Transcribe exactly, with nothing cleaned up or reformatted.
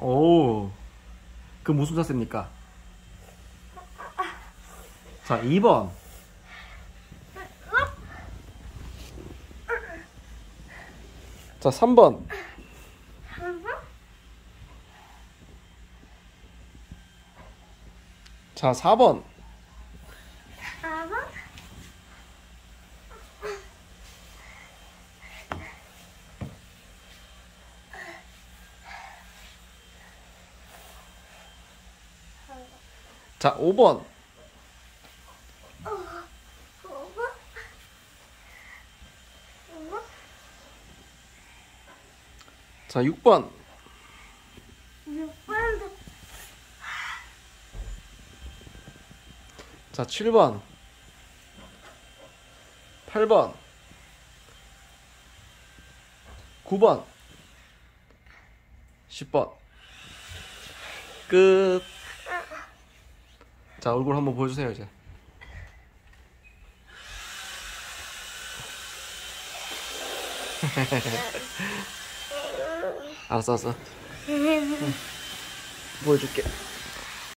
오, 그 무슨 자세입니까? 자, 이 번. 자, 삼 번. 자, 사 번. 자, 오 번. 자, 육 번. 자, 칠 번. 팔 번. 구 번. 십 번. 끝. 자, 얼굴 한번 보여주세요, 이제. 알았어, 알았어. 응. 보여줄게.